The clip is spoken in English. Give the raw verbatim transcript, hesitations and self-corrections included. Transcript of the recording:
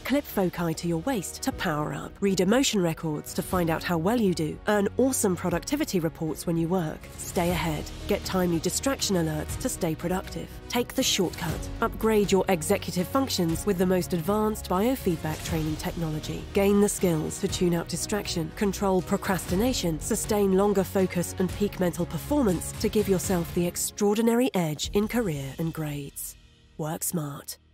Clip Foci to your waist to power up. Read emotion records to find out how well you do. Earn awesome productivity reports when you work. Stay ahead. Get timely distraction alerts to stay productive. Take the shortcut. Upgrade your executive functions with the most advanced biofeedback training technology. Gain the skills to tune out distraction, control procrastination, sustain longer focus and peak mental performance to give yourself the extraordinary edge in career and grades. Work smart.